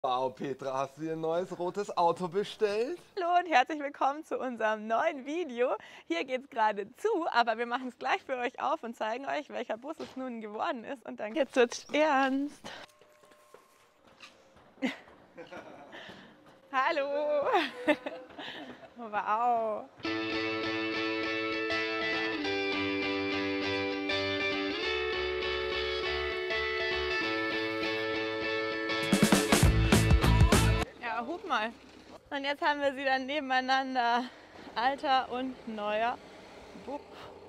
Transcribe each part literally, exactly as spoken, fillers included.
Wow, Petra, hast du dir ein neues rotes Auto bestellt? Hallo und herzlich willkommen zu unserem neuen Video. Hier geht es gerade zu, aber wir machen es gleich für euch auf und zeigen euch, welcher Bus es nun geworden ist. Und dann jetzt wird's ernst. Hallo! Wow! Ja, hup mal. Und jetzt haben wir sie dann nebeneinander. Alter und neuer Bus.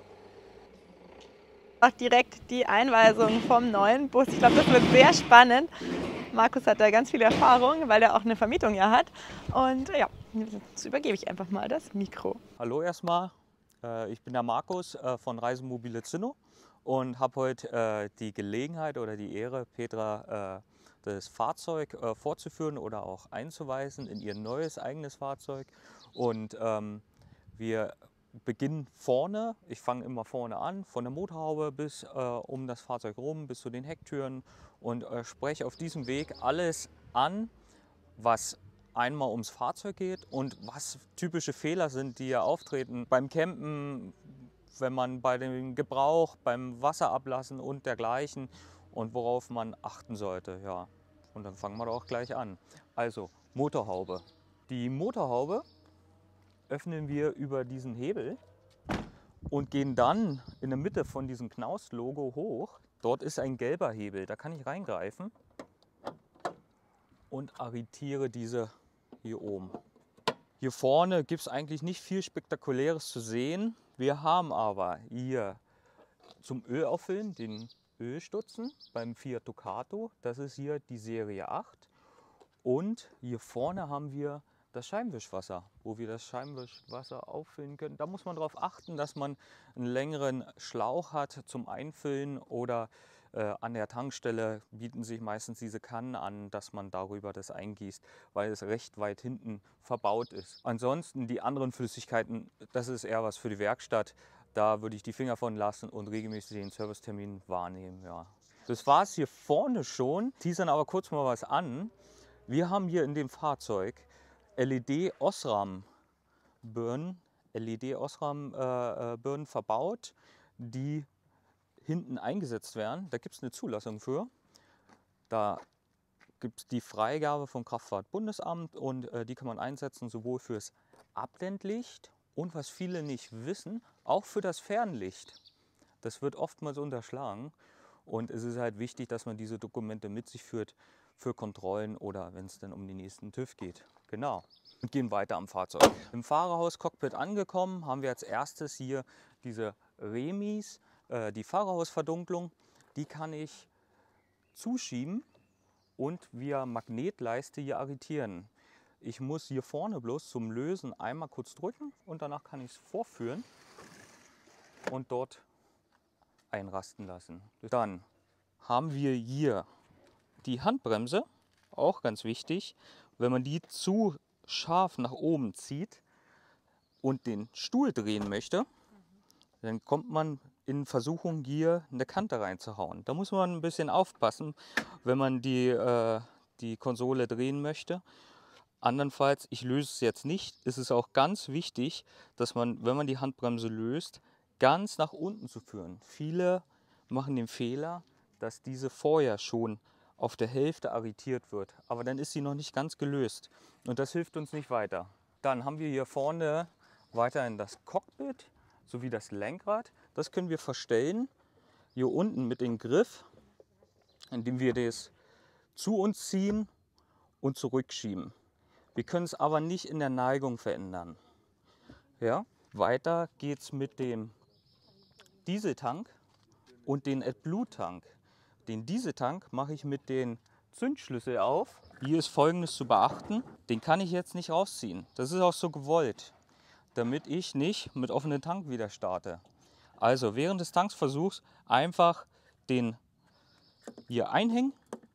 Auch direkt die Einweisung vom neuen Bus. Ich glaube, das wird sehr spannend. Markus hat da ganz viel Erfahrung, weil er auch eine Vermietung ja hat. Und ja, jetzt übergebe ich einfach mal das Mikro. Hallo erstmal, ich bin der Markus von Reisemobile Zinno und habe heute die Gelegenheit oder die Ehre, Petra das Fahrzeug vorzuführen oder auch einzuweisen in ihr neues eigenes Fahrzeug. Und ähm, wir beginnen vorne, ich fange immer vorne an, von der Motorhaube bis äh, um das Fahrzeug rum, bis zu den Hecktüren und äh, spreche auf diesem Weg alles an, was einmal ums Fahrzeug geht und was typische Fehler sind, die ja auftreten beim Campen, wenn man bei dem Gebrauch, beim Wasserablassen und dergleichen und worauf man achten sollte. Ja. Und dann fangen wir doch auch gleich an. Also Motorhaube. Die Motorhaube öffnen wir über diesen Hebel und gehen dann in der Mitte von diesem Knaus-Logo hoch. Dort ist ein gelber Hebel, da kann ich reingreifen und arretiere diese hier oben. Hier vorne gibt es eigentlich nicht viel Spektakuläres zu sehen. Wir haben aber hier zum Ölauffüllen den Ölstutzen beim Fiat Ducato. Das ist hier die Serie acht. Und hier vorne haben wir das Scheibenwischwasser, wo wir das Scheibenwischwasser auffüllen können. Da muss man darauf achten, dass man einen längeren Schlauch hat zum Einfüllen oder äh, an der Tankstelle bieten sich meistens diese Kannen an, dass man darüber das eingießt, weil es recht weit hinten verbaut ist. Ansonsten die anderen Flüssigkeiten, das ist eher was für die Werkstatt. Da würde ich die Finger von lassen und regelmäßig den Servicetermin wahrnehmen. Ja. Das war es hier vorne schon. Teasern aber kurz mal was an. Wir haben hier in dem Fahrzeug L E D-Osram-Birnen L E D-Osram-Birnen verbaut, die hinten eingesetzt werden. Da gibt es eine Zulassung für. Da gibt es die Freigabe vom Kraftfahrtbundesamt und äh, die kann man einsetzen sowohl fürs Abblendlicht und, was viele nicht wissen, auch für das Fernlicht. Das wird oftmals unterschlagen und es ist halt wichtig, dass man diese Dokumente mit sich führt für Kontrollen oder wenn es dann um den nächsten TÜV geht. Genau. Und gehen weiter am Fahrzeug. Im Fahrerhaus-Cockpit angekommen, haben wir als erstes hier diese Remis, äh, die Fahrerhausverdunklung. Die kann ich zuschieben und via Magnetleiste hier arretieren. Ich muss hier vorne bloß zum Lösen einmal kurz drücken und danach kann ich es vorführen und dort einrasten lassen. Dann haben wir hier die Handbremse, auch ganz wichtig. Wenn man die zu scharf nach oben zieht und den Stuhl drehen möchte, dann kommt man in Versuchung, hier eine Kante reinzuhauen. Da muss man ein bisschen aufpassen, wenn man die, äh, die Konsole drehen möchte. Andernfalls, ich löse es jetzt nicht, ist es auch ganz wichtig, dass man, wenn man die Handbremse löst, ganz nach unten zu führen. Viele machen den Fehler, dass diese vorher schon auf der Hälfte arretiert wird, aber dann ist sie noch nicht ganz gelöst und das hilft uns nicht weiter. Dann haben wir hier vorne weiterhin das Cockpit sowie das Lenkrad. Das können wir verstellen, hier unten mit dem Griff, indem wir das zu uns ziehen und zurückschieben. Wir können es aber nicht in der Neigung verändern. Ja? Weiter geht es mit dem Dieseltank und den AdBlue-Tank. Den Dieseltank mache ich mit den Zündschlüssel auf. Hier ist Folgendes zu beachten. Den kann ich jetzt nicht rausziehen. Das ist auch so gewollt, damit ich nicht mit offenem Tank wieder starte. Also während des Tanksversuchs einfach den hier einhängen.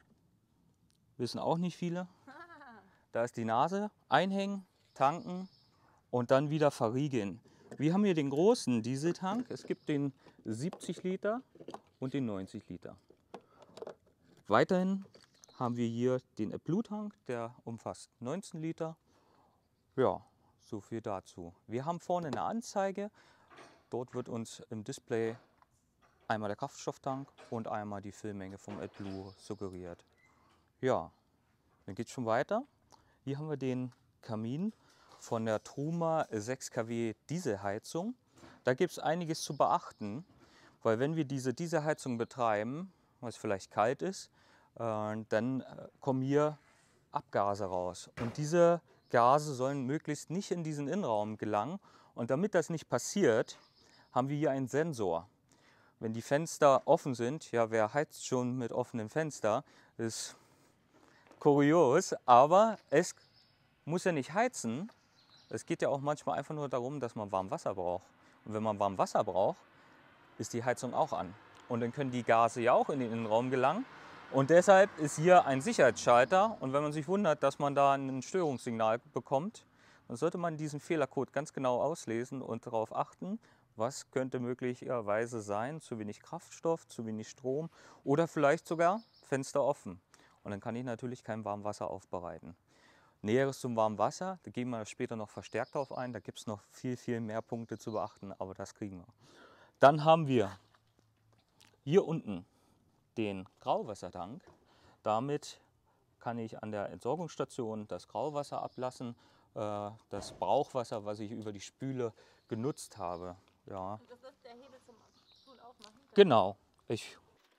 Wissen auch nicht viele. Da ist die Nase. Einhängen, tanken und dann wieder verriegeln. Wir haben hier den großen Dieseltank. Es gibt den siebzig Liter und den neunzig Liter. Weiterhin haben wir hier den AdBlue-Tank, der umfasst neunzehn Liter. Ja, so viel dazu. Wir haben vorne eine Anzeige. Dort wird uns im Display einmal der Kraftstofftank und einmal die Füllmenge vom AdBlue suggeriert. Ja, dann geht es schon weiter. Hier haben wir den Kamin von der Truma sechs Kilowatt Dieselheizung. Da gibt es einiges zu beachten, weil wenn wir diese Dieselheizung betreiben, weil es vielleicht kalt ist, äh, dann kommen hier Abgase raus. Und diese Gase sollen möglichst nicht in diesen Innenraum gelangen. Und damit das nicht passiert, haben wir hier einen Sensor. Wenn die Fenster offen sind, ja, wer heizt schon mit offenem Fenster, ist kurios, aber es muss ja nicht heizen. Es geht ja auch manchmal einfach nur darum, dass man warm Wasser braucht. Und wenn man warm Wasser braucht, ist die Heizung auch an. Und dann können die Gase ja auch in den Innenraum gelangen. Und deshalb ist hier ein Sicherheitsschalter. Und wenn man sich wundert, dass man da ein Störungssignal bekommt, dann sollte man diesen Fehlercode ganz genau auslesen und darauf achten, was könnte möglicherweise sein. Zu wenig Kraftstoff, zu wenig Strom oder vielleicht sogar Fenster offen. Und dann kann ich natürlich kein Warmwasser aufbereiten. Näheres zum warmen Wasser, da gehen wir später noch verstärkt darauf ein. Da gibt es noch viel, viel mehr Punkte zu beachten, aber das kriegen wir. Dann haben wir hier unten den Grauwassertank. Damit kann ich an der Entsorgungsstation das Grauwasser ablassen, äh, das Brauchwasser, was ich über die Spüle genutzt habe. Ja. Und das ist der Hebel zum Stuhl aufmachen? Genau. Ich.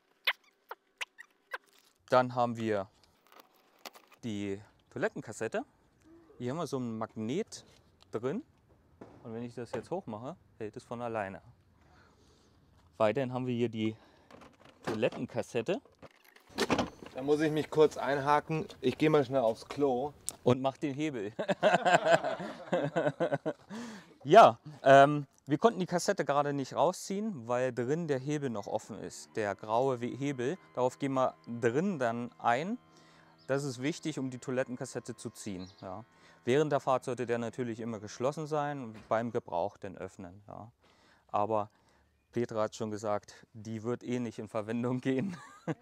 Dann haben wir die Toilettenkassette. Hier haben wir so ein Magnet drin. Und wenn ich das jetzt hochmache, hält es von alleine. Weiterhin haben wir hier die Toilettenkassette. Da muss ich mich kurz einhaken. Ich gehe mal schnell aufs Klo. Und macht den Hebel. Ja, ähm, wir konnten die Kassette gerade nicht rausziehen, weil drin der Hebel noch offen ist. Der graue Hebel. Darauf gehen wir drin dann ein. Das ist wichtig, um die Toilettenkassette zu ziehen. Ja. Während der Fahrt sollte der natürlich immer geschlossen sein, beim Gebrauch dann öffnen. Ja. Aber Petra hat schon gesagt, die wird eh nicht in Verwendung gehen.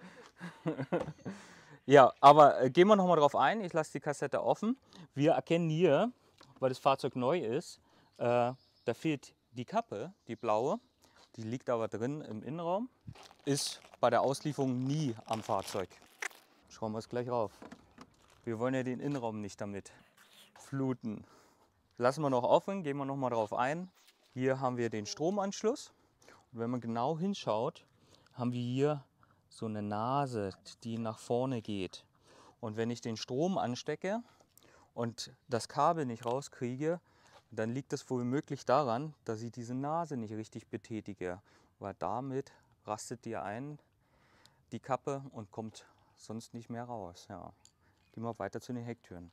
Ja, aber äh, gehen wir noch mal drauf ein. Ich lasse die Kassette offen. Wir erkennen hier, weil das Fahrzeug neu ist, äh, da fehlt die Kappe, die blaue. Die liegt aber drin im Innenraum. Ist bei der Auslieferung nie am Fahrzeug. Schauen wir es gleich rauf. Wir wollen ja den Innenraum nicht damit fluten. Lassen wir noch offen, gehen wir noch mal drauf ein. Hier haben wir den Stromanschluss. Und wenn man genau hinschaut, haben wir hier so eine Nase, die nach vorne geht. Und wenn ich den Strom anstecke und das Kabel nicht rauskriege, dann liegt es womöglich daran, dass ich diese Nase nicht richtig betätige. Weil damit rastet die ein, die Kappe, und kommt sonst nicht mehr raus. Ja. Gehen wir weiter zu den Hecktüren.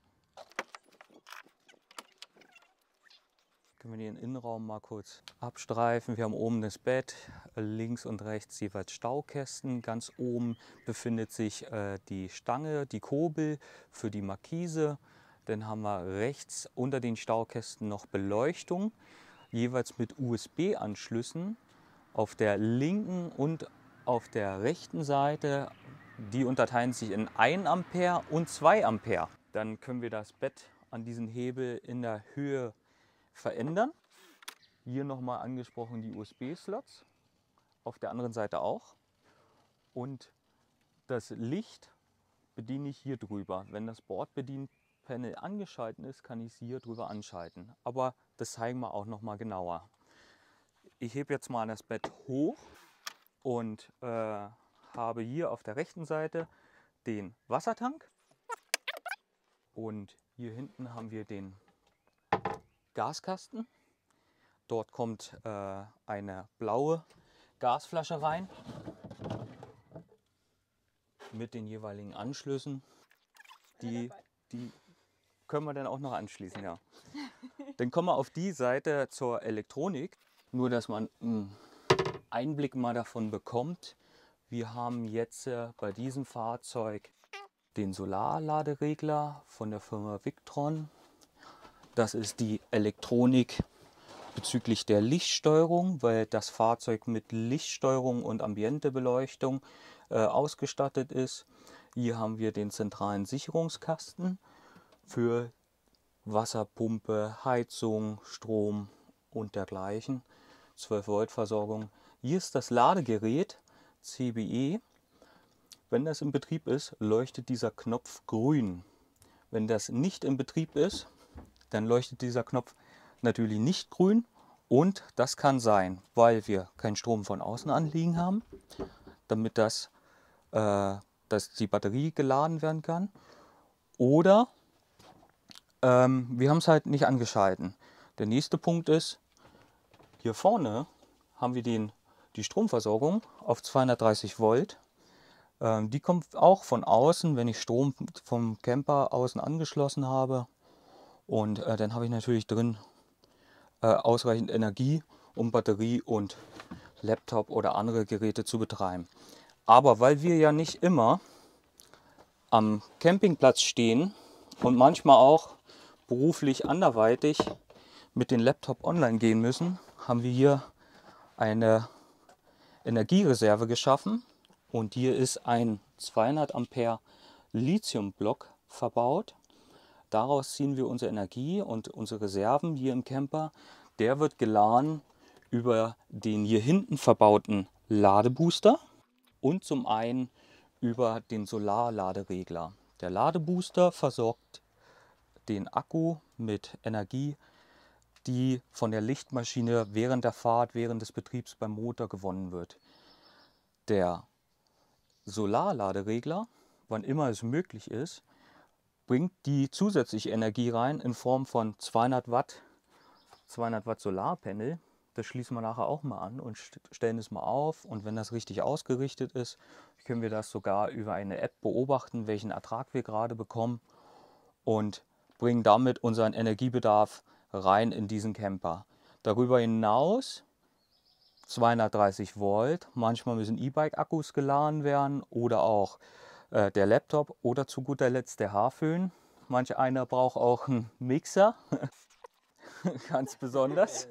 Können wir den Innenraum mal kurz abstreifen. Wir haben oben das Bett, links und rechts jeweils Staukästen. Ganz oben befindet sich äh, die Stange, die Kurbel für die Markise. Dann haben wir rechts unter den Staukästen noch Beleuchtung, jeweils mit U S B-Anschlüssen auf der linken und auf der rechten Seite. Die unterteilen sich in ein Ampere und zwei Ampere. Dann können wir das Bett an diesen Hebel in der Höhe verändern. Hier nochmal angesprochen die U S B-Slots, auf der anderen Seite auch. Und das Licht bediene ich hier drüber. Wenn das Bordbedienpanel angeschaltet ist, kann ich es hier drüber anschalten. Aber das zeigen wir auch nochmal genauer. Ich hebe jetzt mal das Bett hoch und äh, habe hier auf der rechten Seite den Wassertank. Und hier hinten haben wir den Gaskasten. Dort kommt äh, eine blaue Gasflasche rein mit den jeweiligen Anschlüssen. Die, die können wir dann auch noch anschließen. Ja. Dann kommen wir auf die Seite zur Elektronik. Nur, dass man einen Einblick mal davon bekommt. Wir haben jetzt äh, bei diesem Fahrzeug den Solarladeregler von der Firma Victron. Das ist die Elektronik bezüglich der Lichtsteuerung, weil das Fahrzeug mit Lichtsteuerung und Ambientebeleuchtung äh, ausgestattet ist. Hier haben wir den zentralen Sicherungskasten für Wasserpumpe, Heizung, Strom und dergleichen. zwölf Volt Versorgung. Hier ist das Ladegerät C B E. Wenn das in Betrieb ist, leuchtet dieser Knopf grün. Wenn das nicht in Betrieb ist, dann leuchtet dieser Knopf natürlich nicht grün. Und das kann sein, weil wir keinen Strom von außen anliegen haben, damit das, äh, dass die Batterie geladen werden kann. Oder ähm, wir haben es halt nicht angeschalten. Der nächste Punkt ist, hier vorne haben wir den, die Stromversorgung auf zweihundertdreißig Volt. Ähm, die kommt auch von außen, wenn ich Strom vom Camper außen angeschlossen habe. Und äh, dann habe ich natürlich drin äh, ausreichend Energie, um Batterie und Laptop oder andere Geräte zu betreiben. Aber weil wir ja nicht immer am Campingplatz stehen und manchmal auch beruflich anderweitig mit dem Laptop online gehen müssen, haben wir hier eine Energiereserve geschaffen. Und hier ist ein zweihundert Ampere Lithiumblock verbaut. Daraus ziehen wir unsere Energie und unsere Reserven hier im Camper. Der wird geladen über den hier hinten verbauten Ladebooster und zum einen über den Solarladeregler. Der Ladebooster versorgt den Akku mit Energie, die von der Lichtmaschine während der Fahrt, während des Betriebs beim Motor gewonnen wird. Der Solarladeregler, wann immer es möglich ist, bringt die zusätzliche Energie rein in Form von zweihundert Watt, zweihundert Watt Solarpanel. Das schließen wir nachher auch mal an und stellen es mal auf. Und wenn das richtig ausgerichtet ist, können wir das sogar über eine App beobachten, welchen Ertrag wir gerade bekommen, und bringen damit unseren Energiebedarf rein in diesen Camper. Darüber hinaus zweihundertdreißig Volt, manchmal müssen E-Bike-Akkus geladen werden oder auch äh, der Laptop oder zu guter Letzt der Haarföhn. Manch einer braucht auch einen Mixer, ganz besonders.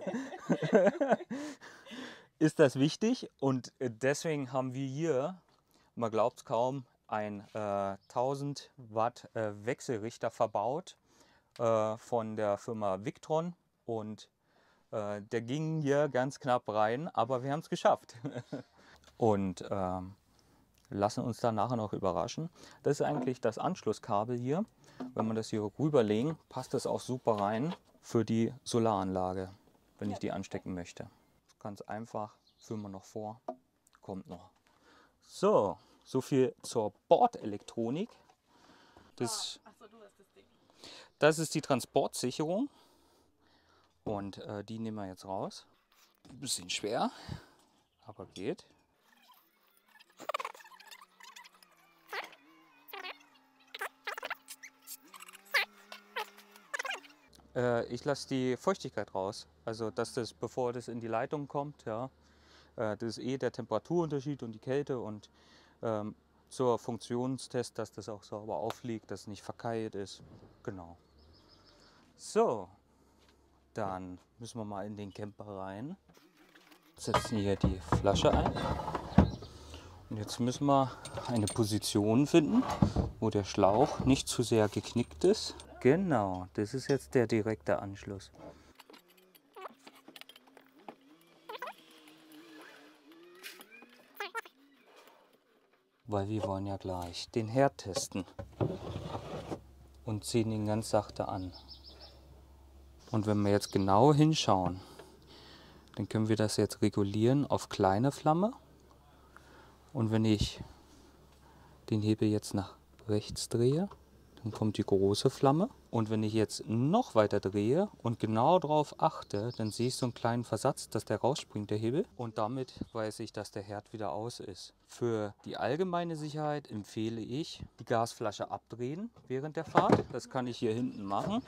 Ist das wichtig, und deswegen haben wir hier, man glaubt es kaum, ein äh, tausend Watt äh, Wechselrichter verbaut äh, von der Firma Victron, und äh, der ging hier ganz knapp rein, aber wir haben es geschafft. Und ähm, lassen uns dann nachher noch überraschen. Das ist eigentlich das Anschlusskabel hier. Wenn man das hier rüberlegen, passt das auch super rein für die Solaranlage, wenn ich die anstecken möchte. Ganz einfach, führen wir noch vor, kommt noch. So, so viel zur Bordelektronik. Das, das ist die Transportsicherung, und äh, die nehmen wir jetzt raus. Ein bisschen schwer, aber geht. Äh, ich lasse die Feuchtigkeit raus, also dass das, bevor das in die Leitung kommt, ja, äh, das ist eh der Temperaturunterschied und die Kälte, und ähm, zur Funktionstest, dass das auch sauber aufliegt, dass es nicht verkeilt ist. Genau. So, dann müssen wir mal in den Camper rein. Setzen hier die Flasche ein. Und jetzt müssen wir eine Position finden, wo der Schlauch nicht zu sehr geknickt ist. Genau, das ist jetzt der direkte Anschluss. Weil wir wollen ja gleich den Herd testen und ziehen ihn ganz sachte an. Und wenn wir jetzt genau hinschauen, dann können wir das jetzt regulieren auf kleine Flamme. Und wenn ich den Hebel jetzt nach rechts drehe, dann kommt die große Flamme. Und wenn ich jetzt noch weiter drehe und genau darauf achte, dann sehe ich so einen kleinen Versatz, dass der rausspringt, der Hebel. Und damit weiß ich, dass der Herd wieder aus ist. Für die allgemeine Sicherheit empfehle ich, die Gasflasche abdrehen während der Fahrt. Das kann ich hier hinten machen.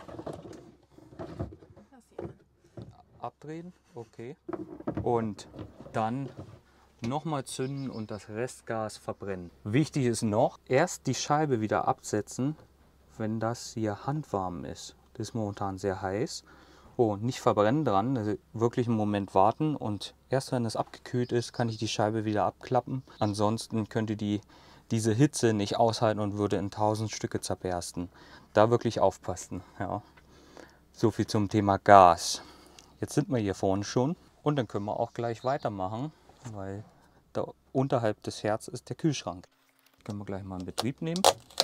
Abdrehen, okay. Und dann nochmal zünden und das Restgas verbrennen. Wichtig ist noch, erst die Scheibe wieder absetzen, wenn das hier handwarm ist. Das ist momentan sehr heiß. Oh, nicht verbrennen dran, also wirklich einen Moment warten, und erst wenn es abgekühlt ist, kann ich die Scheibe wieder abklappen. Ansonsten könnte die diese Hitze nicht aushalten und würde in tausend Stücke zerbersten. Da wirklich aufpassen. Ja. So viel zum Thema Gas. Jetzt sind wir hier vorne schon und dann können wir auch gleich weitermachen, weil da unterhalb des Herz ist der Kühlschrank. Können wir gleich mal in Betrieb nehmen.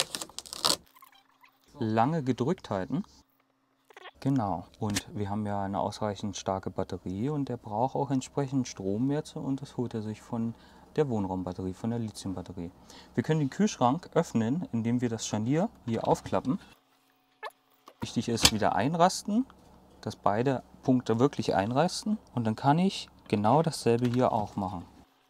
Lange gedrückt halten. Genau. Und wir haben ja eine ausreichend starke Batterie und der braucht auch entsprechend Strom jetzt und das holt er sich von der Wohnraumbatterie, von der Lithiumbatterie. Wir können den Kühlschrank öffnen, indem wir das Scharnier hier aufklappen. Wichtig ist wieder einrasten, dass beide Punkte wirklich einrasten und dann kann ich genau dasselbe hier auch machen.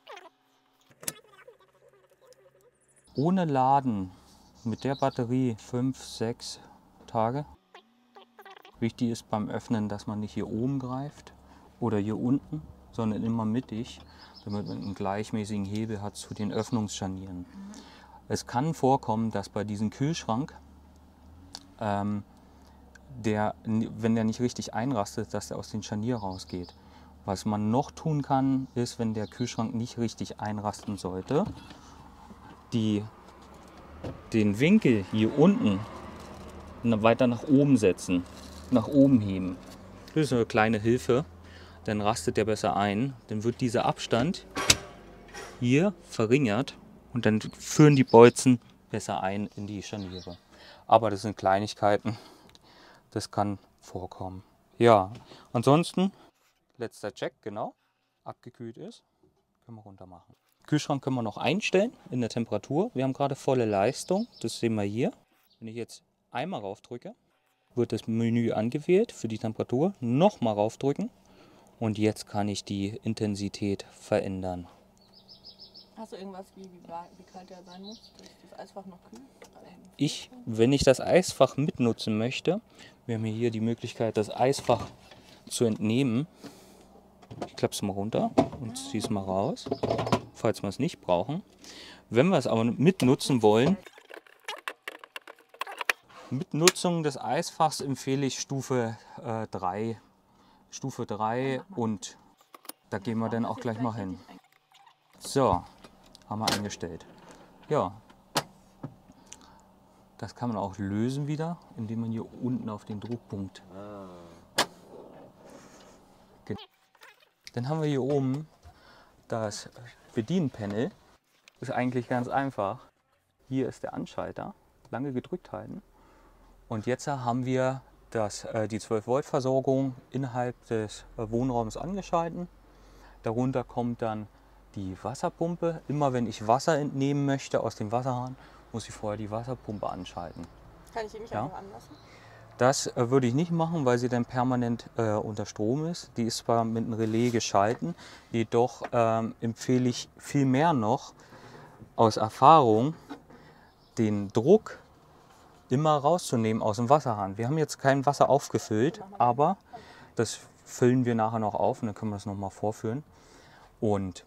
Ohne Laden mit der Batterie fünf, sechs Tage. Wichtig ist beim Öffnen, dass man nicht hier oben greift oder hier unten, sondern immer mittig, damit man einen gleichmäßigen Hebel hat zu den Öffnungsscharnieren. Mhm. Es kann vorkommen, dass bei diesem Kühlschrank, ähm, der, wenn der nicht richtig einrastet, dass der aus dem Scharnier rausgeht. Was man noch tun kann, ist, wenn der Kühlschrank nicht richtig einrasten sollte, die, den Winkel hier unten weiter nach oben setzen, nach oben heben. Das ist eine kleine Hilfe, dann rastet der besser ein. Dann wird dieser Abstand hier verringert und dann führen die Bolzen besser ein in die Scharniere. Aber das sind Kleinigkeiten, das kann vorkommen. Ja, ansonsten, letzter Check, genau, abgekühlt ist, können wir runter machen. Kühlschrank können wir noch einstellen in der Temperatur. Wir haben gerade volle Leistung, das sehen wir hier. Wenn ich jetzt einmal raufdrücke, wird das Menü angewählt für die Temperatur. Nochmal raufdrücken und jetzt kann ich die Intensität verändern. Hast du irgendwas, wie, wie, wie kalt der sein muss? Ist das Eisfach noch kühl? Ich, wenn ich das Eisfach mitnutzen möchte, wir haben hier die Möglichkeit, das Eisfach zu entnehmen. Ich klappe es mal runter und ziehe es mal raus, falls wir es nicht brauchen. Wenn wir es aber mitnutzen wollen, mit Nutzung des Eisfachs empfehle ich Stufe äh, drei. Stufe drei und da gehen wir dann auch gleich mal hin. So, haben wir eingestellt. Ja, das kann man auch lösen wieder, indem man hier unten auf den Druckpunkt. Dann haben wir hier oben das Bedienpanel. Ist eigentlich ganz einfach. Hier ist der Anschalter. Lange gedrückt halten. Und jetzt haben wir das, äh, die zwölf Volt Versorgung innerhalb des äh, Wohnraums angeschalten. Darunter kommt dann die Wasserpumpe. Immer wenn ich Wasser entnehmen möchte aus dem Wasserhahn, muss ich vorher die Wasserpumpe anschalten. Kann ich die nicht Ja? einfach anlassen? Das äh, würde ich nicht machen, weil sie dann permanent äh, unter Strom ist. Die ist zwar mit einem Relais geschalten, jedoch ähm, empfehle ich viel mehr noch aus Erfahrung den Druck immer rauszunehmen aus dem Wasserhahn. Wir haben jetzt kein Wasser aufgefüllt, aber das füllen wir nachher noch auf und dann können wir das nochmal vorführen. Und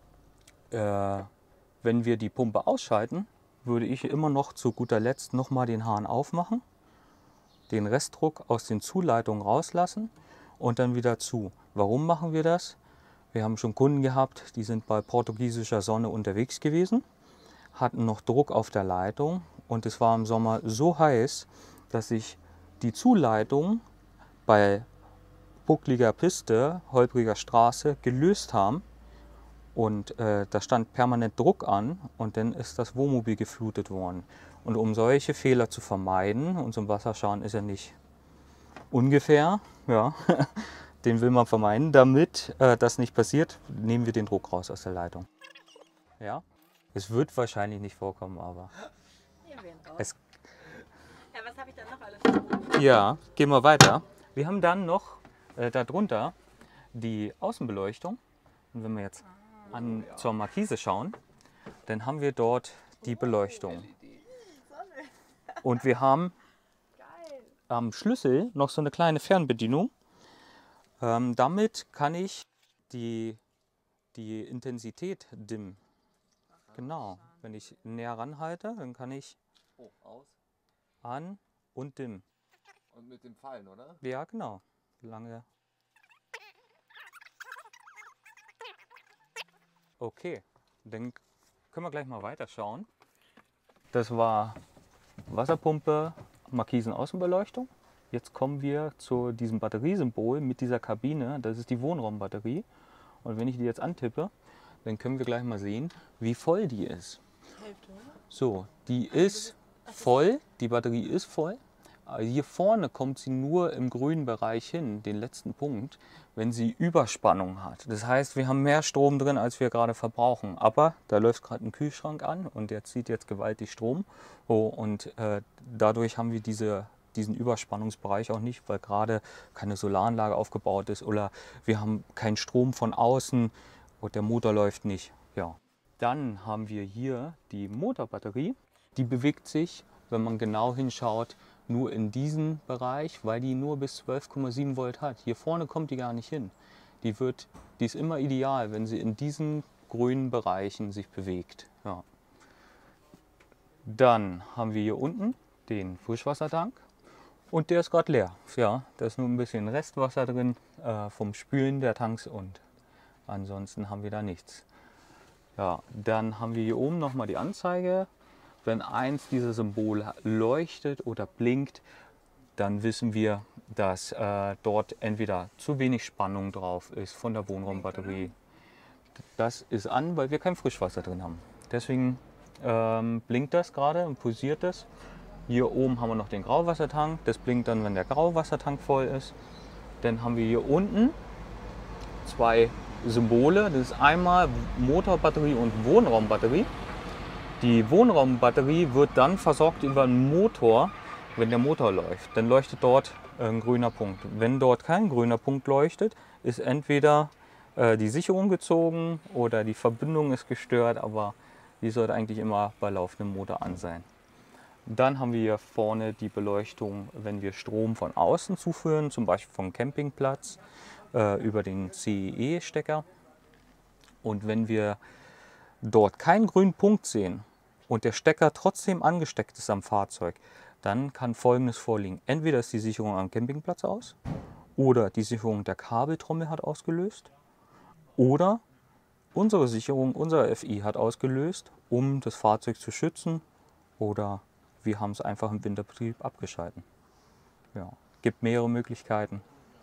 äh, wenn wir die Pumpe ausschalten, würde ich immer noch zu guter Letzt nochmal den Hahn aufmachen, den Restdruck aus den Zuleitungen rauslassen und dann wieder zu. Warum machen wir das? Wir haben schon Kunden gehabt, die sind bei portugiesischer Sonne unterwegs gewesen, hatten noch Druck auf der Leitung und es war im Sommer so heiß, dass sich die Zuleitung bei buckliger Piste, holpriger Straße gelöst haben und äh, da stand permanent Druck an und dann ist das Wohnmobil geflutet worden. Und um solche Fehler zu vermeiden, und so ein Wasserschaden ist ja nicht ungefähr, ja, den will man vermeiden, damit äh, das nicht passiert, nehmen wir den Druck raus aus der Leitung. Ja, es wird wahrscheinlich nicht vorkommen, aber es. Ja, was habe ich dann noch alles? Ja, gehen wir weiter. Wir haben dann noch äh, darunter die Außenbeleuchtung. Und wenn wir jetzt an, zur Markise schauen, dann haben wir dort die Beleuchtung. Und wir haben am Schlüssel noch so eine kleine Fernbedienung. Ähm, damit kann ich die, die Intensität dimmen. Genau, wenn ich näher ranhalte, dann kann ich Oh, aus. an und dimmen. Und mit dem Fallen, oder? Ja, genau. Lange. Okay, dann können wir gleich mal weiterschauen. Das war Wasserpumpe, Markisen Außenbeleuchtung. Jetzt kommen wir zu diesem Batteriesymbol mit dieser Kabine. Das ist die Wohnraumbatterie. Und wenn ich die jetzt antippe, dann können wir gleich mal sehen, wie voll die ist. So, die ist voll, die Batterie ist voll. Hier vorne kommt sie nur im grünen Bereich hin, den letzten Punkt, wenn sie Überspannung hat. Das heißt, wir haben mehr Strom drin, als wir gerade verbrauchen. Aber da läuft gerade ein Kühlschrank an und der zieht jetzt gewaltig Strom. Oh, und äh, dadurch haben wir diese, diesen Überspannungsbereich auch nicht, weil gerade keine Solaranlage aufgebaut ist oder wir haben keinen Strom von außen und der Motor läuft nicht. Ja. Dann haben wir hier die Motorbatterie. Die bewegt sich, wenn man genau hinschaut, nur in diesem Bereich, weil die nur bis zwölf Komma sieben Volt hat. Hier vorne kommt die gar nicht hin. Die, wird, die ist immer ideal, wenn sie in diesen grünen Bereichen sich bewegt. Ja. Dann haben wir hier unten den Frischwassertank und der ist gerade leer. Ja, da ist nur ein bisschen Restwasser drin äh, vom Spülen der Tanks und ansonsten haben wir da nichts. Ja, dann haben wir hier oben nochmal die Anzeige. Wenn eins dieser Symbole leuchtet oder blinkt, dann wissen wir, dass äh, dort entweder zu wenig Spannung drauf ist von der Wohnraumbatterie. Das ist an, weil wir kein Frischwasser drin haben. Deswegen ähm, blinkt das gerade und pulsiert das. Hier oben haben wir noch den Grauwassertank. Das blinkt dann, wenn der Grauwassertank voll ist. Dann haben wir hier unten zwei Symbole. Das ist einmal Motorbatterie und Wohnraumbatterie. Die Wohnraumbatterie wird dann versorgt über einen Motor, wenn der Motor läuft. Dann leuchtet dort ein grüner Punkt. Wenn dort kein grüner Punkt leuchtet, ist entweder äh, die Sicherung gezogen oder die Verbindung ist gestört, aber die sollte eigentlich immer bei laufendem Motor an sein. Dann haben wir hier vorne die Beleuchtung, wenn wir Strom von außen zuführen, zum Beispiel vom Campingplatz äh, über den C E E-Stecker. Und wenn wir dort keinen grünen Punkt sehen und der Stecker trotzdem angesteckt ist am Fahrzeug, dann kann Folgendes vorliegen. Entweder ist die Sicherung am Campingplatz aus oder die Sicherung der Kabeltrommel hat ausgelöst oder unsere Sicherung, unser F I hat ausgelöst, um das Fahrzeug zu schützen oder wir haben es einfach im Winterbetrieb abgeschalten. Ja, gibt mehrere Möglichkeiten.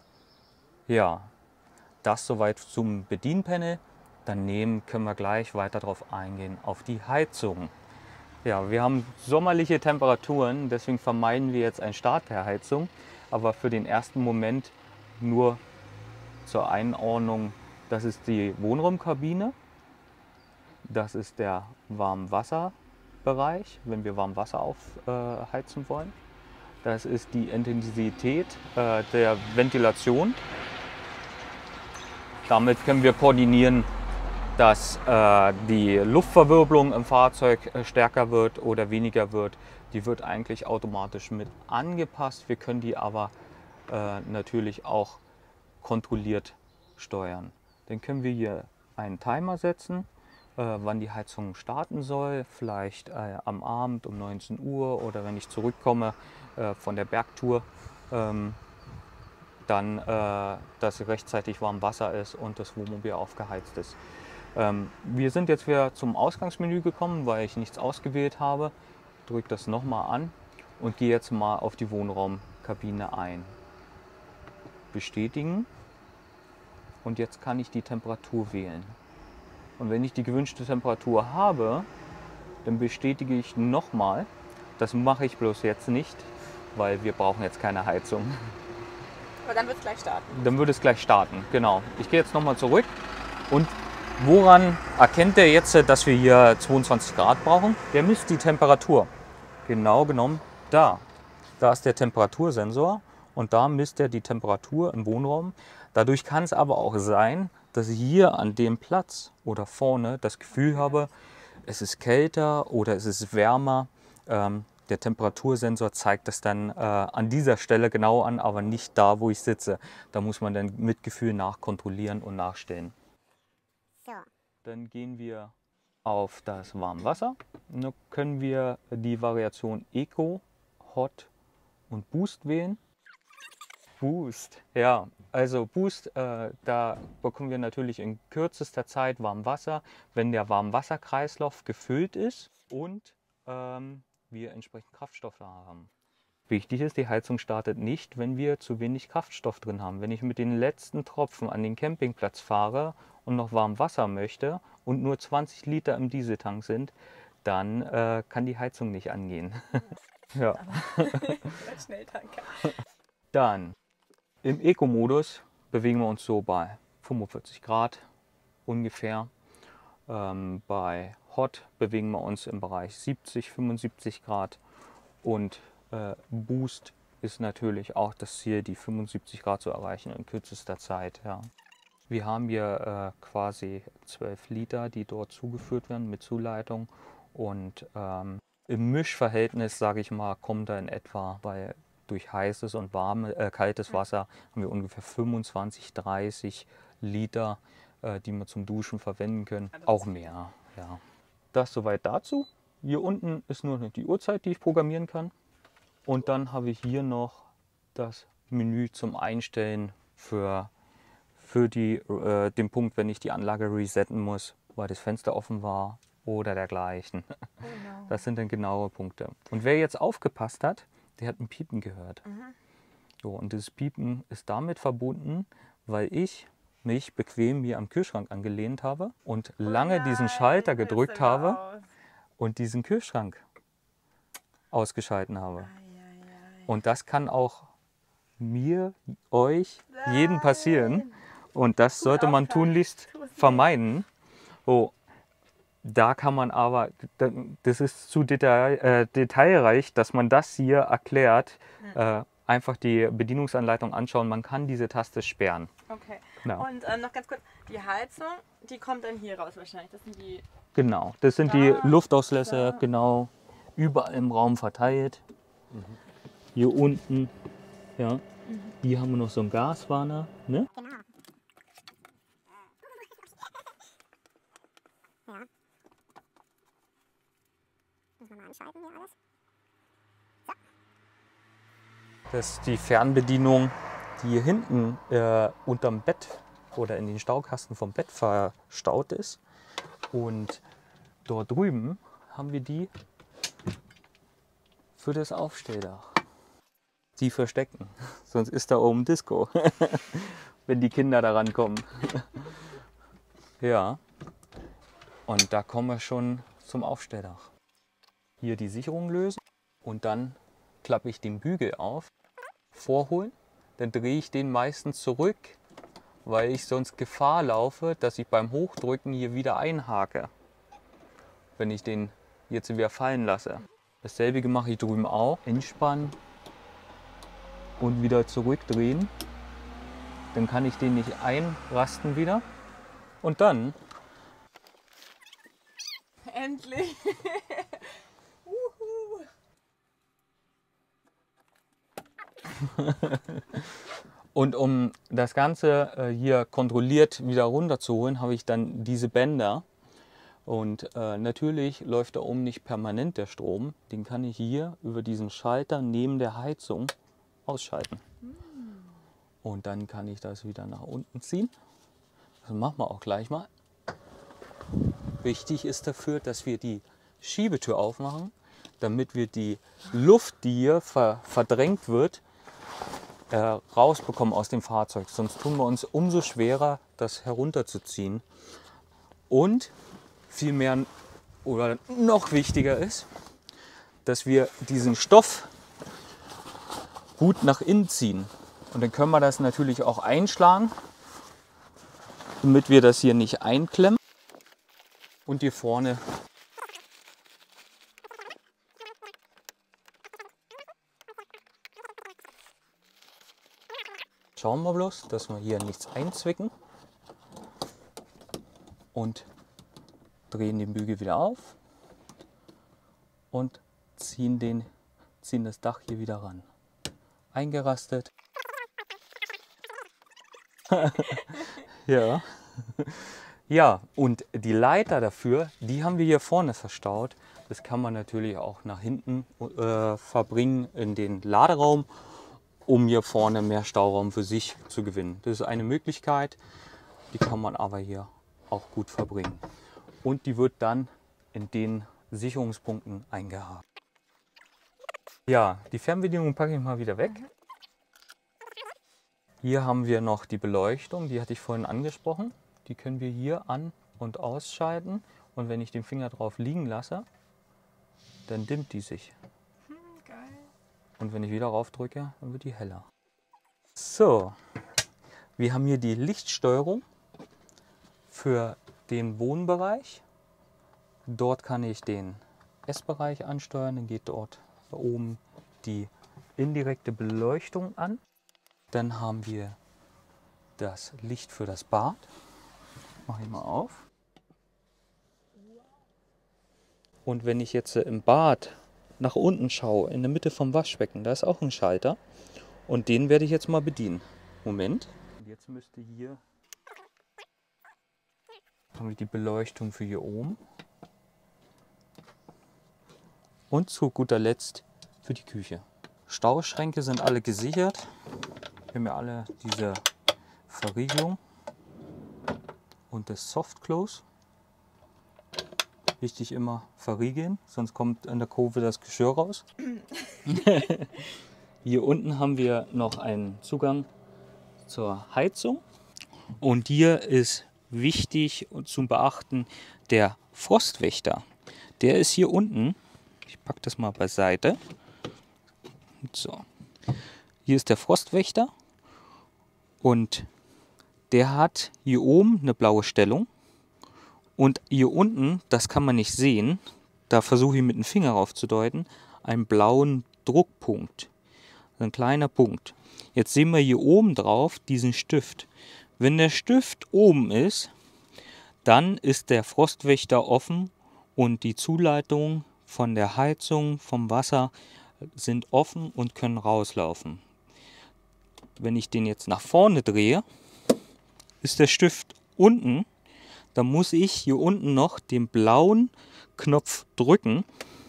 Ja, das soweit zum Bedienpanel. Daneben können wir gleich weiter darauf eingehen, auf die Heizung. Ja, wir haben sommerliche Temperaturen, deswegen vermeiden wir jetzt einen Start der Heizung. Aber für den ersten Moment nur zur Einordnung, das ist die Wohnraumkabine. Das ist der Warmwasserbereich, wenn wir Warmwasser aufheizen äh, wollen. Das ist die Intensität äh, der Ventilation. Damit können wir koordinieren, dass äh, die Luftverwirbelung im Fahrzeug äh, stärker wird oder weniger wird. Die wird eigentlich automatisch mit angepasst. Wir können die aber äh, natürlich auch kontrolliert steuern. Dann können wir hier einen Timer setzen, äh, wann die Heizung starten soll. Vielleicht äh, am Abend um neunzehn Uhr oder wenn ich zurückkomme äh, von der Bergtour. Ähm, dann, äh, dass rechtzeitig warm Wasser ist und das Wohnmobil aufgeheizt ist. Ähm, wir sind jetzt wieder zum Ausgangsmenü gekommen, weil ich nichts ausgewählt habe. Drücke das nochmal an und gehe jetzt mal auf die Wohnraumkabine ein. Bestätigen und jetzt kann ich die Temperatur wählen. Und wenn ich die gewünschte Temperatur habe, dann bestätige ich nochmal. Das mache ich bloß jetzt nicht, weil wir brauchen jetzt keine Heizung. Aber dann wird es gleich starten. Dann würde es gleich starten, genau. Ich gehe jetzt nochmal zurück und woran erkennt er jetzt, dass wir hier zweiundzwanzig Grad brauchen? Der misst die Temperatur. Genau genommen da. Da ist der Temperatursensor und da misst er die Temperatur im Wohnraum. Dadurch kann es aber auch sein, dass ich hier an dem Platz oder vorne das Gefühl habe, es ist kälter oder es ist wärmer. Ähm, der Temperatursensor zeigt das dann äh, an dieser Stelle genau an, aber nicht da, wo ich sitze. Da muss man dann mit Gefühl nachkontrollieren und nachstellen. So. Dann gehen wir auf das Warmwasser. Dann können wir die Variation Eco, Hot und Boost wählen. Boost, ja, also Boost, äh, da bekommen wir natürlich in kürzester Zeit Warmwasser, wenn der Warmwasserkreislauf gefüllt ist und ähm, wir entsprechend Kraftstoffe haben. Wichtig ist, die Heizung startet nicht, wenn wir zu wenig Kraftstoff drin haben. Wenn ich mit den letzten Tropfen an den Campingplatz fahre und noch warm Wasser möchte und nur zwanzig Liter im Dieseltank sind, dann äh, kann die Heizung nicht angehen. Ja. Schnelltanker. Dann im Eco-Modus bewegen wir uns so bei fünfundvierzig Grad ungefähr. Ähm, bei Hot bewegen wir uns im Bereich siebzig, fünfundsiebzig Grad und äh, Boost ist natürlich auch das Ziel, die fünfundsiebzig Grad zu erreichen in kürzester Zeit. Ja. Wir haben hier äh, quasi zwölf Liter, die dort zugeführt werden mit Zuleitung und ähm, im Mischverhältnis, sage ich mal, kommt da in etwa bei durch heißes und warme, äh, kaltes Wasser haben wir ungefähr fünfundzwanzig, dreißig Liter, äh, die wir zum Duschen verwenden können. Auch mehr. Ja. Das soweit dazu. Hier unten ist nur die Uhrzeit, die ich programmieren kann. Und dann habe ich hier noch das Menü zum Einstellen für, für die, äh, den Punkt, wenn ich die Anlage resetten muss, weil das Fenster offen war oder dergleichen. Genau. Das sind dann genaue Punkte. Und wer jetzt aufgepasst hat, der hat ein Piepen gehört. Mhm. So, und dieses Piepen ist damit verbunden, weil ich mich bequem hier am Kühlschrank angelehnt habe und oh lange nein, diesen Schalter gedrückt habe aus. Und diesen Kühlschrank ausgeschalten habe. Ei, ei, ei. Und das kann auch mir, euch, nein. jedem passieren. Und das sollte man tunlichst vermeiden. So, da kann man aber, das ist zu detail, äh, detailreich, dass man das hier erklärt. Hm. Äh, einfach die Bedienungsanleitung anschauen. Man kann diese Taste sperren. Okay. Ja. Und äh, noch ganz kurz, die Heizung, die kommt dann hier raus wahrscheinlich. Das sind die. Genau, das sind ah, die Luftauslässe, da. Genau, überall im Raum verteilt. Mhm. Hier unten, ja. Mhm. Hier haben wir noch so einen Gaswarner, ne? Genau. Ja. Müssen wir mal anschalten hier alles. So. Das ist die Fernbedienung, die hier hinten äh, unterm Bett oder in den Staukasten vom Bett verstaut ist. Und dort drüben haben wir die für das Aufstelldach. Die verstecken, sonst ist da oben Disco, wenn die Kinder da rankommen. Ja, und da kommen wir schon zum Aufstelldach. Hier die Sicherung lösen und dann klappe ich den Bügel auf, vorholen, dann drehe ich den meistens zurück, weil ich sonst Gefahr laufe, dass ich beim Hochdrücken hier wieder einhake, wenn ich den jetzt wieder fallen lasse. Dasselbe mache ich drüben auch. Entspannen und wieder zurückdrehen. Dann kann ich den nicht einrasten wieder. Und dann... Endlich! Und um das Ganze äh, hier kontrolliert wieder runterzuholen, habe ich dann diese Bänder. Und äh, natürlich läuft da oben nicht permanent der Strom. Den kann ich hier über diesen Schalter neben der Heizung ausschalten. Und dann kann ich das wieder nach unten ziehen. Das machen wir auch gleich mal. Wichtig ist dafür, dass wir die Schiebetür aufmachen, damit wir die Luft, die hier ver verdrängt wird, äh, rausbekommen aus dem Fahrzeug. Sonst tun wir uns umso schwerer, das herunterzuziehen. Und viel mehr oder noch wichtiger ist, dass wir diesen Stoff gut nach innen ziehen. Und dann können wir das natürlich auch einschlagen, damit wir das hier nicht einklemmen. Und hier vorne schauen wir bloß, dass wir hier nichts einzwicken. Und drehen den Bügel wieder auf und ziehen, den, ziehen das Dach hier wieder ran. Eingerastet. Ja. Ja, und die Leiter dafür, die haben wir hier vorne verstaut. Das kann man natürlich auch nach hinten äh, verbringen in den Laderaum, um hier vorne mehr Stauraum für sich zu gewinnen. Das ist eine Möglichkeit, die kann man aber hier auch gut verbringen. Und die wird dann in den Sicherungspunkten eingehakt. Ja, die Fernbedienung packe ich mal wieder weg. Hier haben wir noch die Beleuchtung, die hatte ich vorhin angesprochen. Die können wir hier an- und ausschalten. Und wenn ich den Finger drauf liegen lasse, dann dimmt die sich. Hm, geil. Und wenn ich wieder rauf drücke, dann wird die heller. So, wir haben hier die Lichtsteuerung für den Wohnbereich. Dort kann ich den Essbereich ansteuern, dann geht dort oben die indirekte Beleuchtung an. Dann haben wir das Licht für das Bad. Mache ich mal auf. Und wenn ich jetzt im Bad nach unten schaue, in der Mitte vom Waschbecken, da ist auch ein Schalter. Und den werde ich jetzt mal bedienen. Moment. Und jetzt müsste hier haben wir die Beleuchtung für hier oben. Und zu guter Letzt für die Küche. Stauschränke sind alle gesichert. Wir haben ja alle diese Verriegelung und das Soft Close. Wichtig immer verriegeln, sonst kommt an der Kurve das Geschirr raus. Hier unten haben wir noch einen Zugang zur Heizung. Und hier ist wichtig zu beachten der Frostwächter. Der ist hier unten. Ich packe das mal beiseite. So. Hier ist der Frostwächter und der hat hier oben eine blaue Stellung und hier unten, das kann man nicht sehen, da versuche ich mit dem Finger raufzudeuten, einen blauen Druckpunkt. Ein kleiner Punkt. Jetzt sehen wir hier oben drauf diesen Stift. Wenn der Stift oben ist, dann ist der Frostwächter offen und die Zuleitung von der Heizung, vom Wasser sind offen und können rauslaufen. Wenn ich den jetzt nach vorne drehe, ist der Stift unten. Dann muss ich hier unten noch den blauen Knopf drücken.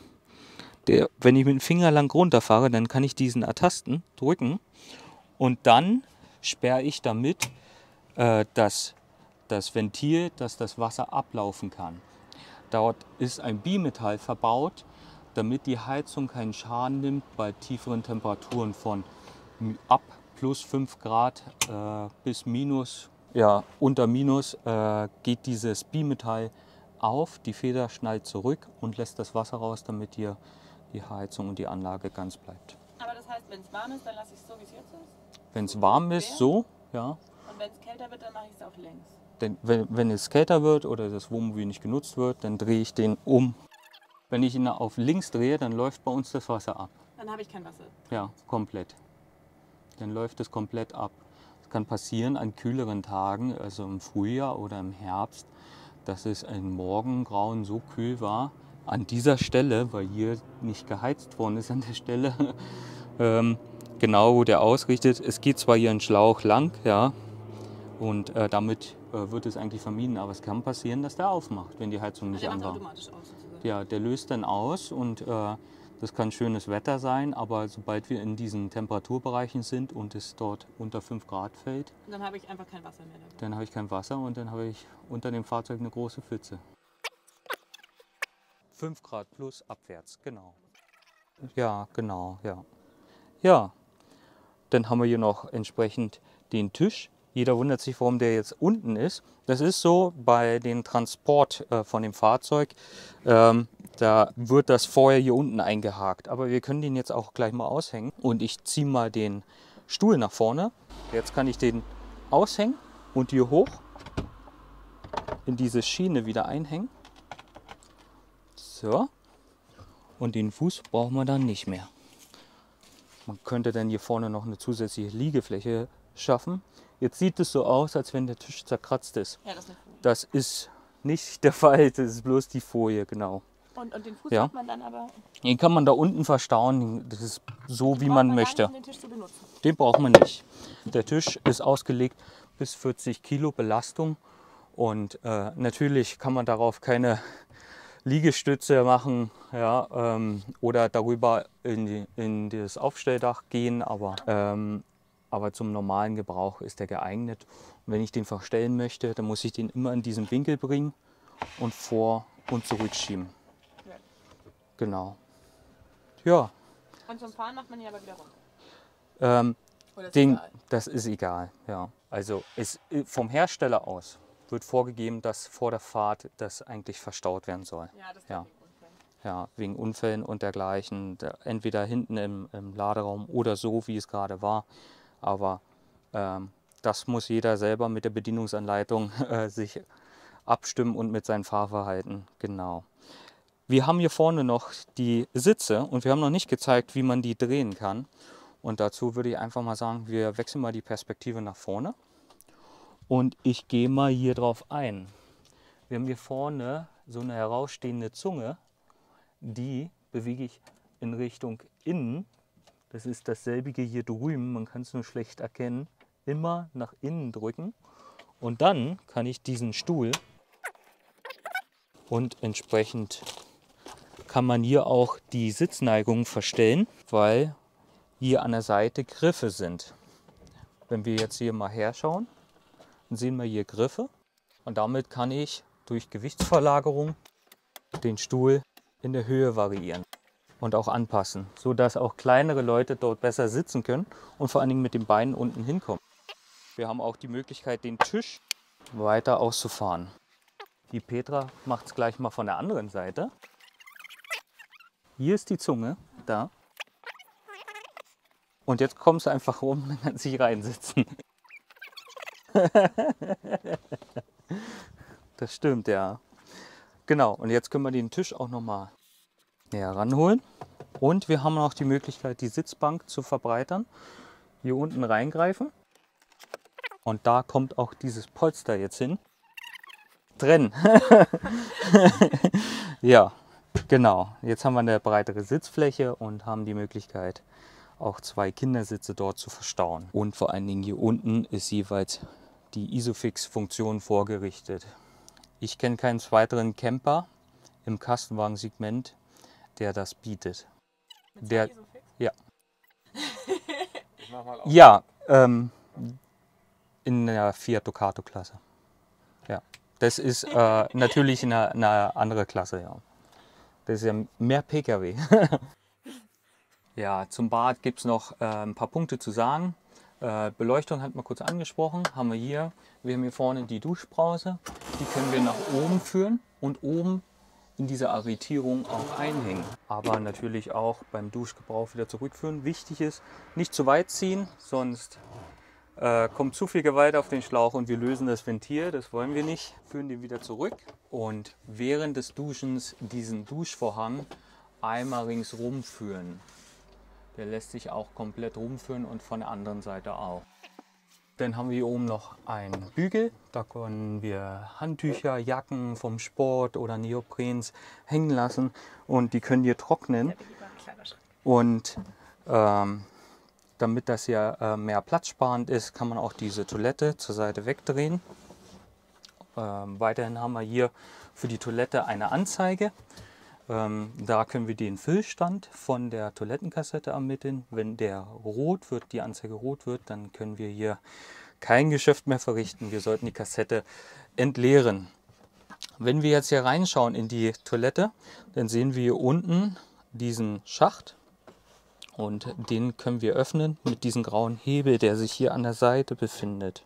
Der, wenn ich mit dem Finger lang runterfahre, dann kann ich diesen ertasten, drücken. Und dann sperre ich damit äh, das, das Ventil, dass das Wasser ablaufen kann. Dort ist ein Bimetall verbaut, damit die Heizung keinen Schaden nimmt bei tieferen Temperaturen von ab plus fünf Grad äh, bis minus, ja, unter minus äh, geht dieses Bimetall auf, die Feder schnallt zurück und lässt das Wasser raus, damit hier die Heizung und die Anlage ganz bleibt. Aber das heißt, wenn es warm ist, dann lasse ich es so, wie es jetzt ist? Wenn es warm ist, so, ja. Und wenn es kälter wird, dann mache ich es auf längs? Denn wenn, wenn es kälter wird oder das Wohnmobil nicht genutzt wird, dann drehe ich den um. Wenn ich ihn auf links drehe, dann läuft bei uns das Wasser ab. Dann habe ich kein Wasser. Ja, komplett. Dann läuft es komplett ab. Das kann passieren an kühleren Tagen, also im Frühjahr oder im Herbst, dass es ein Morgengrauen so kühl war. An dieser Stelle, weil hier nicht geheizt worden ist an der Stelle, ähm, genau wo der ausrichtet. Es geht zwar hier ein Schlauch lang, ja, und äh, damit äh, wird es eigentlich vermieden, aber es kann passieren, dass der aufmacht, wenn die Heizung nicht an war. Automatisch aus, ja, der löst dann aus und äh, das kann schönes Wetter sein, aber sobald wir in diesen Temperaturbereichen sind und es dort unter fünf Grad fällt, dann habe ich einfach kein Wasser mehr dabei. Dann habe ich kein Wasser und dann habe ich unter dem Fahrzeug eine große Pfütze. fünf Grad plus abwärts, genau. Ja, genau, ja. Ja, dann haben wir hier noch entsprechend den Tisch. Jeder wundert sich, warum der jetzt unten ist. Das ist so bei dem Transport äh, von dem Fahrzeug. Ähm, da wird das vorher hier unten eingehakt. Aber wir können den jetzt auch gleich mal aushängen. Und ich ziehe mal den Stuhl nach vorne. Jetzt kann ich den aushängen und hier hoch in diese Schiene wieder einhängen. So. Und den Fuß brauchen wir dann nicht mehr. Man könnte dann hier vorne noch eine zusätzliche Liegefläche schaffen. Jetzt sieht es so aus, als wenn der Tisch zerkratzt ist. Ja, das ist eine Folie. Das ist nicht der Fall, das ist bloß die Folie, genau. Und, und den Fuß Ja. hat man dann aber... Den kann man da unten verstauen, das ist so, wie braucht man gar möchte. nicht, um den Tisch zu benutzen. Den braucht man nicht. Der Tisch ist ausgelegt bis vierzig Kilo Belastung und äh, natürlich kann man darauf keine Liegestütze machen, ja, ähm, oder darüber in, die, in das Aufstelldach gehen, aber, ähm, aber zum normalen Gebrauch ist der geeignet. Und wenn ich den verstellen möchte, dann muss ich den immer in diesen Winkel bringen und vor- und zurückschieben. Genau. Ja. Und zum Fahren macht man hier aber wieder runter. Ähm, Oder ist den, egal? das ist egal, ja. Also es, vom Hersteller aus wird vorgegeben, dass vor der Fahrt das eigentlich verstaut werden soll. Ja, das Ja. wegen Unfällen. Ja, wegen Unfällen und dergleichen. Da- Entweder hinten im, im Laderaum oder so, wie es gerade war. Aber ähm, das muss jeder selber mit der Bedienungsanleitung äh, sich abstimmen und mit seinem Fahrverhalten. Genau. Wir haben hier vorne noch die Sitze und wir haben noch nicht gezeigt, wie man die drehen kann. Und dazu würde ich einfach mal sagen, wir wechseln mal die Perspektive nach vorne. Und ich gehe mal hier drauf ein. Wir haben hier vorne so eine herausstehende Zunge, die bewege ich in Richtung innen. Das ist dasselbige hier drüben, man kann es nur schlecht erkennen. Immer nach innen drücken und dann kann ich diesen Stuhl und entsprechend kann man hier auch die Sitzneigung verstellen, weil hier an der Seite Griffe sind. Wenn wir jetzt hier mal herschauen, dann sehen wir hier Griffe und damit kann ich durch Gewichtsverlagerung den Stuhl in der Höhe variieren und auch anpassen, sodass auch kleinere Leute dort besser sitzen können und vor allen Dingen mit den Beinen unten hinkommen. Wir haben auch die Möglichkeit, den Tisch weiter auszufahren. Die Petra macht es gleich mal von der anderen Seite. Hier ist die Zunge, da. Und jetzt kommst du einfach rum und dann kannst du dich reinsitzen. Das stimmt, ja. Genau, und jetzt können wir den Tisch auch noch mal näher ranholen. Und wir haben auch die Möglichkeit, die Sitzbank zu verbreitern. Hier unten reingreifen. Und da kommt auch dieses Polster jetzt hin. Drin. Ja, genau. Jetzt haben wir eine breitere Sitzfläche und haben die Möglichkeit, auch zwei Kindersitze dort zu verstauen. Und vor allen Dingen hier unten ist jeweils die Isofix-Funktion vorgerichtet. Ich kenne keinen weiteren Camper im Kastenwagensegment, der das bietet. Mit Der, zwei Isofix? ja, Ich mach mal auf. ja ähm, in der Fiat Ducato-Klasse. Ja, das ist äh, natürlich eine, eine andere Klasse, ja. Das ist ja mehr P K W. Ja, zum Bad gibt es noch äh, ein paar Punkte zu sagen. Äh, Beleuchtung hat man kurz angesprochen, haben wir hier. Wir haben hier vorne die Duschbrause, die können wir nach oben führen und oben in diese Arretierung auch einhängen. Aber natürlich auch beim Duschgebrauch wieder zurückführen. Wichtig ist, nicht zu weit ziehen, sonst äh, kommt zu viel Gewalt auf den Schlauch und wir lösen das Ventil, das wollen wir nicht. Führen den wieder zurück und während des Duschens diesen Duschvorhang einmal ringsrum führen. Der lässt sich auch komplett rumführen und von der anderen Seite auch. Dann haben wir hier oben noch einen Bügel. Da können wir Handtücher, Jacken vom Sport oder Neoprens hängen lassen und die können hier trocknen. Und ähm, damit das hier äh, mehr platzsparend ist, kann man auch diese Toilette zur Seite wegdrehen. Ähm, weiterhin haben wir hier für die Toilette eine Anzeige. Ähm, da können wir den Füllstand von der Toilettenkassette ermitteln. Wenn der rot wird, die Anzeige rot wird, dann können wir hier kein Geschäft mehr verrichten. Wir sollten die Kassette entleeren. Wenn wir jetzt hier reinschauen in die Toilette, dann sehen wir hier unten diesen Schacht und den können wir öffnen mit diesem grauen Hebel, der sich hier an der Seite befindet.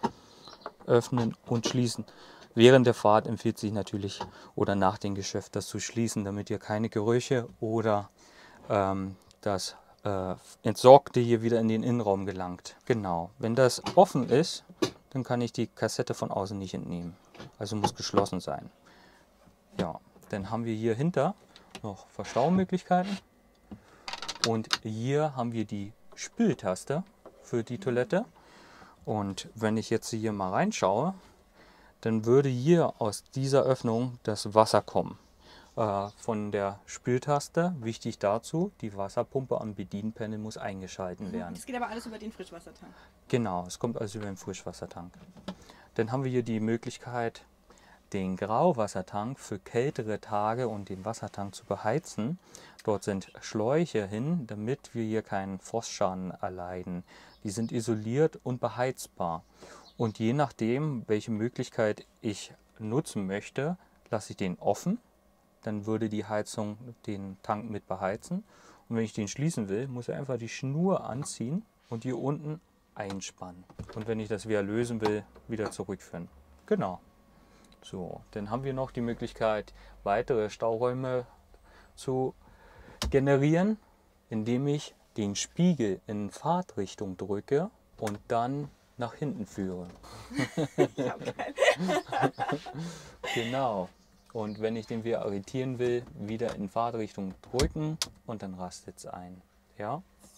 Öffnen und schließen. Während der Fahrt empfiehlt sich natürlich oder nach dem Geschäft das zu schließen, damit ihr keine Gerüche oder ähm, das äh, Entsorgte hier wieder in den Innenraum gelangt. Genau, wenn das offen ist, dann kann ich die Kassette von außen nicht entnehmen. Also muss geschlossen sein. Ja, dann haben wir hier hinter noch Verstaumöglichkeiten und hier haben wir die Spültaste für die Toilette. Und wenn ich jetzt hier mal reinschaue, dann würde hier aus dieser Öffnung das Wasser kommen. Äh, von der Spültaste, wichtig dazu, die Wasserpumpe am Bedienpanel muss eingeschalten werden. Das geht aber alles über den Frischwassertank. Genau, es kommt also über den Frischwassertank. Dann haben wir hier die Möglichkeit, den Grauwassertank für kältere Tage und den Wassertank zu beheizen. Dort sind Schläuche hin, damit wir hier keinen Frostschaden erleiden. Die sind isoliert und beheizbar. Und je nachdem, welche Möglichkeit ich nutzen möchte, lasse ich den offen dann würde die Heizung den Tank mit beheizen. Und wenn ich den schließen will, muss ich einfach die Schnur anziehen und hier unten einspannen. Und wenn ich das wieder lösen will, wieder zurückführen. Genau. So, dann haben wir noch die Möglichkeit, weitere Stauräume zu generieren, indem ich den Spiegel in Fahrtrichtung drücke und dann nach hinten führe. Genau. Und wenn ich den wieder arretieren will, wieder in Fahrtrichtung drücken und dann rastet es ein. Ja?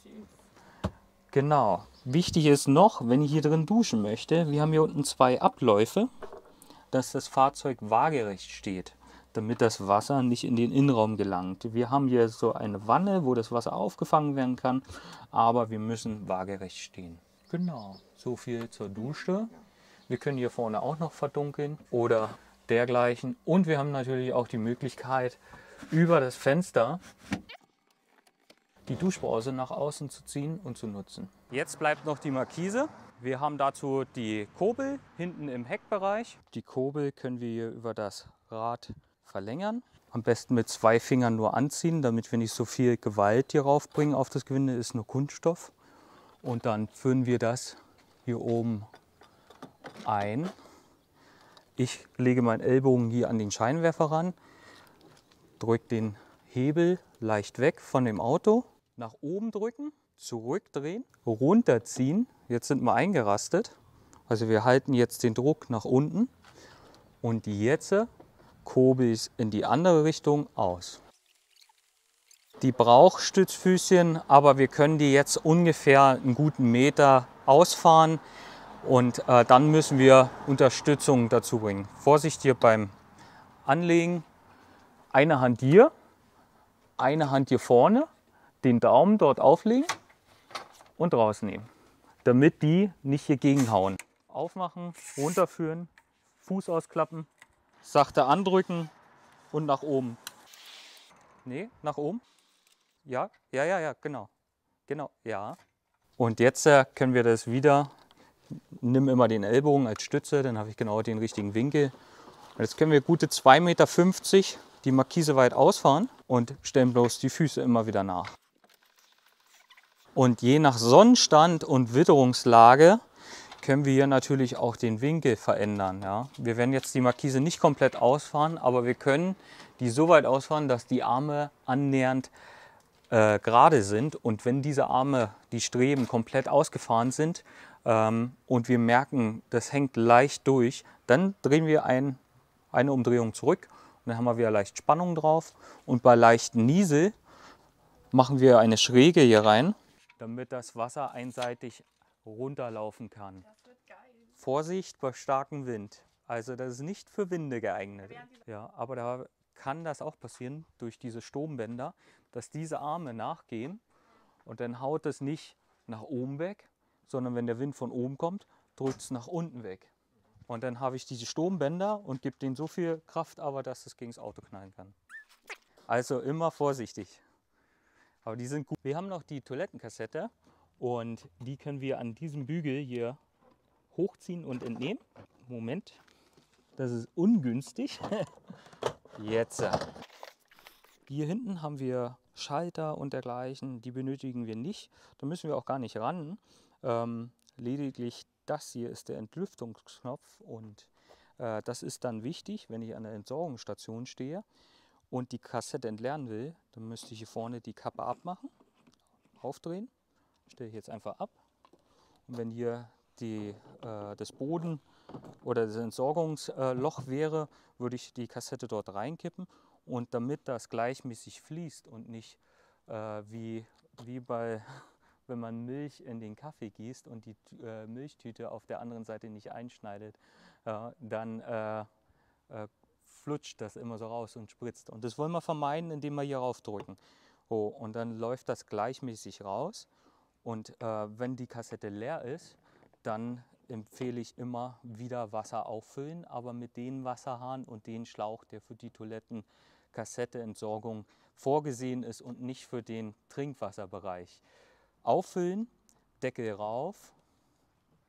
Genau. Wichtig ist noch, wenn ich hier drin duschen möchte, wir haben hier unten zwei Abläufe, dass das Fahrzeug waagerecht steht, damit das Wasser nicht in den Innenraum gelangt. Wir haben hier so eine Wanne, wo das Wasser aufgefangen werden kann, aber wir müssen waagerecht stehen. Genau, so viel zur Dusche. Wir können hier vorne auch noch verdunkeln oder dergleichen. Und wir haben natürlich auch die Möglichkeit, über das Fenster die Duschbrause nach außen zu ziehen und zu nutzen. Jetzt bleibt noch die Markise. Wir haben dazu die Kurbel hinten im Heckbereich. Die Kurbel können wir hier über das Rad verlängern. Am besten mit zwei Fingern nur anziehen, damit wir nicht so viel Gewalt hier raufbringen auf das Gewinde. Ist nur Kunststoff. Und dann führen wir das hier oben ein. Ich lege meinen Ellbogen hier an den Scheinwerfer ran, drücke den Hebel leicht weg von dem Auto, nach oben drücken, zurückdrehen, runterziehen. Jetzt sind wir eingerastet. Also wir halten jetzt den Druck nach unten und jetzt kurbel ich in die andere Richtung aus. Die braucht Stützfüßchen, aber wir können die jetzt ungefähr einen guten Meter ausfahren und äh, dann müssen wir Unterstützung dazu bringen. Vorsicht hier beim Anlegen. Eine Hand hier, eine Hand hier vorne, den Daumen dort auflegen und rausnehmen, damit die nicht hier gegenhauen. Aufmachen, runterführen, Fuß ausklappen, sachte andrücken und nach oben. Nee, nach oben. Ja, ja, ja, ja, genau. Genau, ja. Und jetzt äh, können wir das wieder, nimm immer den Ellbogen als Stütze, dann habe ich genau den richtigen Winkel. Und jetzt können wir gute zwei Meter fünfzig die Markise weit ausfahren und stellen bloß die Füße immer wieder nach. Und je nach Sonnenstand und Witterungslage können wir hier natürlich auch den Winkel verändern. Ja. Wir werden jetzt die Markise nicht komplett ausfahren, aber wir können die so weit ausfahren, dass die Arme annähernd äh, gerade sind. Und wenn diese Arme, die Streben komplett ausgefahren sind ähm, und wir merken, das hängt leicht durch, dann drehen wir ein, eine Umdrehung zurück und dann haben wir wieder leicht Spannung drauf. Und bei leichten Niesel machen wir eine Schräge hier rein, damit das Wasser einseitig runterlaufen kann. Das wird geil. Vorsicht bei starkem Wind. Also das ist nicht für Winde geeignet. Ja, aber da kann das auch passieren durch diese Sturmbänder, dass diese Arme nachgehen und dann haut es nicht nach oben weg, sondern wenn der Wind von oben kommt, drückt es nach unten weg. Und dann habe ich diese Sturmbänder und gebe denen so viel Kraft, aber dass es gegen das Auto knallen kann. Also immer vorsichtig. Aber die sind gut. Wir haben noch die Toilettenkassette und die können wir an diesem Bügel hier hochziehen und entnehmen. Moment, das ist ungünstig. Jetzt. Hier hinten haben wir Schalter und dergleichen, die benötigen wir nicht. Da müssen wir auch gar nicht ran. Ähm, lediglich das hier ist der Entlüftungsknopf und äh, das ist dann wichtig, wenn ich an der Entsorgungsstation stehe und die Kassette entleeren will, dann müsste ich hier vorne die Kappe abmachen, aufdrehen, stelle ich jetzt einfach ab. Und wenn hier die, äh, das Boden oder das Entsorgungsloch wäre, würde ich die Kassette dort reinkippen. Und damit das gleichmäßig fließt und nicht äh, wie, wie bei, wenn man Milch in den Kaffee gießt und die äh, Milchtüte auf der anderen Seite nicht einschneidet, äh, dann äh, äh, flutscht das immer so raus und spritzt. Und das wollen wir vermeiden, indem wir hier raufdrücken. Oh, und dann läuft das gleichmäßig raus. Und äh, wenn die Kassette leer ist, dann empfehle ich immer wieder Wasser auffüllen, aber mit dem Wasserhahn und dem Schlauch, der für die Toilettenkassetteentsorgung vorgesehen ist und nicht für den Trinkwasserbereich. Auffüllen, Deckel rauf,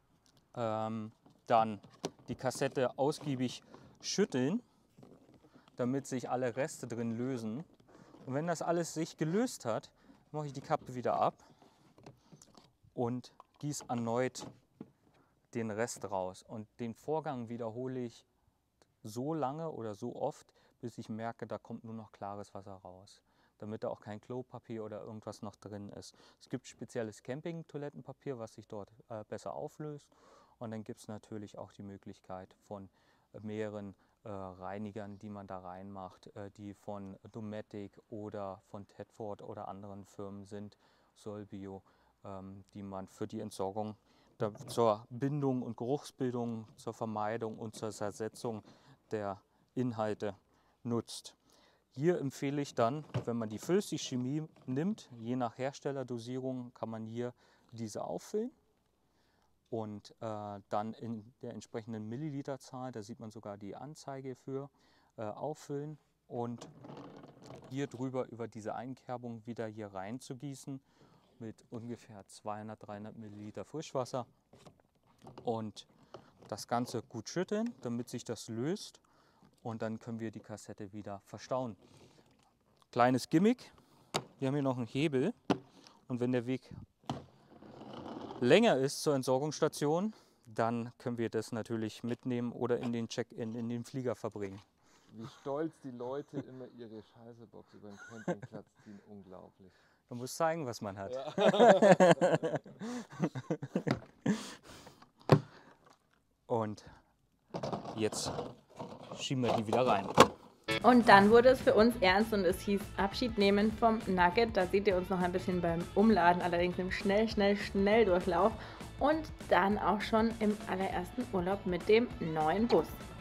ähm, dann die Kassette ausgiebig schütteln, damit sich alle Reste drin lösen. Und wenn das alles sich gelöst hat, mache ich die Kappe wieder ab und gieße erneut den Rest raus. Und den Vorgang wiederhole ich so lange oder so oft, bis ich merke, da kommt nur noch klares Wasser raus, damit da auch kein Klopapier oder irgendwas noch drin ist. Es gibt spezielles Camping-Toilettenpapier, was sich dort äh, besser auflöst. Und dann gibt es natürlich auch die Möglichkeit von mehreren äh, Reinigern, die man da reinmacht, äh, die von Dometic oder von Tedford oder anderen Firmen sind, Solbio, ähm, die man für die Entsorgung, da, zur Bindung und Geruchsbildung, zur Vermeidung und zur Zersetzung der Inhalte nutzt. Hier empfehle ich dann, wenn man die Flüssigchemie nimmt, je nach Herstellerdosierung kann man hier diese auffüllen und äh, dann in der entsprechenden Milliliterzahl, da sieht man sogar die Anzeige für, äh, auffüllen und hier drüber über diese Einkerbung wieder hier rein zu gießen mit ungefähr zweihundert, dreihundert Milliliter Frischwasser und das Ganze gut schütteln, damit sich das löst. Und dann können wir die Kassette wieder verstauen. Kleines Gimmick, wir haben hier noch einen Hebel und wenn der Weg länger ist zur Entsorgungsstation, dann können wir das natürlich mitnehmen oder in den Check-in, in den Flieger verbringen. Wie stolz die Leute immer ihre Scheißebox über den Campingplatz ziehen, unglaublich. Man muss zeigen, was man hat. Ja. Und jetzt schieben wir die wieder rein. Und dann wurde es für uns ernst und es hieß Abschied nehmen vom Nugget. Da seht ihr uns noch ein bisschen beim Umladen, allerdings im schnell, schnell, schnell Durchlauf. Und dann auch schon im allerersten Urlaub mit dem neuen Bus.